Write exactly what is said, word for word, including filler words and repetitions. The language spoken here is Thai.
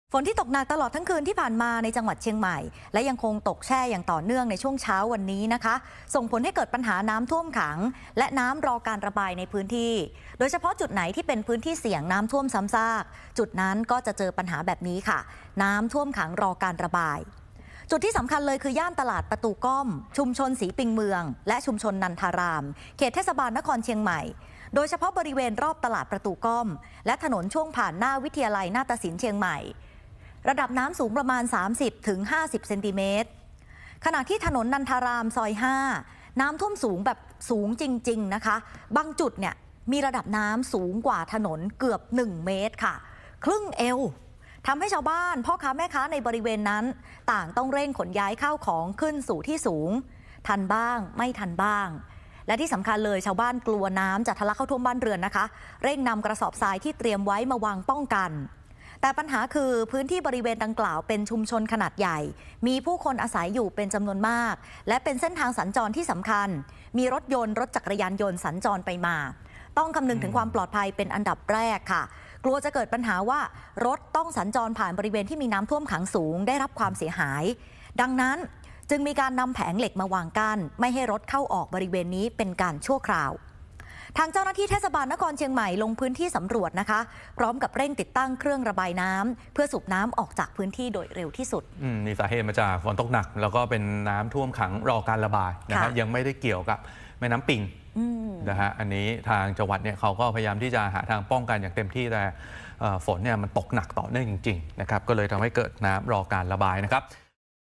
ฝนที่ตกหนักตลอดทั้งคืนที่ผ่านมาในจังหวัดเชียงใหม่และยังคงตกแช่อย่างต่อเนื่องในช่วงเช้าวันนี้นะคะส่งผลให้เกิดปัญหาน้ำท่วมขังและน้ำรอการระบายในพื้นที่โดยเฉพาะจุดไหนที่เป็นพื้นที่เสี่ยงน้ำท่วมซ้ำซากจุดนั้นก็จะเจอปัญหาแบบนี้ค่ะน้ำท่วมขังรอการระบายจุดที่สำคัญเลยคือย่านตลาดประตูก้อมชุมชนศรีปิงเมืองและชุมชนนันทารามเขตเทศบาลนครเชียงใหม่โดยเฉพาะบริเวณรอบตลาดประตูก้อมและถนนช่วงผ่านหน้าวิทยาลัยนาฏศิลป์เชียงใหม่ระดับน้ำสูงประมาณ สามสิบถึงห้าสิบ เซนติเมตรขณะที่ถนนนันทารามซอยห้าน้ำท่วมสูงแบบสูงจริงๆนะคะบางจุดเนี่ยมีระดับน้ำสูงกว่าถนนเกือบหนึ่งเมตรค่ะครึ่งเอวทำให้ชาวบ้านพ่อค้าแม่ค้าในบริเวณนั้นต่างต้องเร่งขนย้ายข้าวของขึ้นสู่ที่สูงทันบ้างไม่ทันบ้างและที่สำคัญเลยชาวบ้านกลัวน้ำจะทะลักเข้าท่วมบ้านเรือนนะคะเร่งนำกระสอบทรายที่เตรียมไว้มาวางป้องกันแต่ปัญหาคือพื้นที่บริเวณดังกล่าวเป็นชุมชนขนาดใหญ่มีผู้คนอาศัยอยู่เป็นจำนวนมากและเป็นเส้นทางสัญจรที่สำคัญมีรถยนต์รถจักรยานยนต์สัญจรไปมาต้องคำนึงถึงความปลอดภัยเป็นอันดับแรกค่ะกลัวจะเกิดปัญหาว่ารถต้องสัญจรผ่านบริเวณที่มีน้ำท่วมขังสูงได้รับความเสียหายดังนั้นจึงมีการนำแผงเหล็กมาวางกั้นไม่ให้รถเข้าออกบริเวณนี้เป็นการชั่วคราวทางเจ้าหน้าที่เทศบาลนครเชียงใหม่ลงพื้นที่สำรวจนะคะพร้อมกับเร่งติดตั้งเครื่องระบายน้ำเพื่อสูบน้ำออกจากพื้นที่โดยเร็วที่สุดมีสาเหตุมาจากฝนตกหนักแล้วก็เป็นน้ำท่วมขังรอการระบายนะฮะยังไม่ได้เกี่ยวกับแม่น้ำปิงนะฮะอันนี้ทางจังหวัดเนี่ยเขาก็พยายามที่จะหาทางป้องกันอย่างเต็มที่แต่ฝนเนี่ยมันตกหนักต่อเนื่องจริงๆนะครับก็เลยทำให้เกิดน้ำรอการระบายนะครับ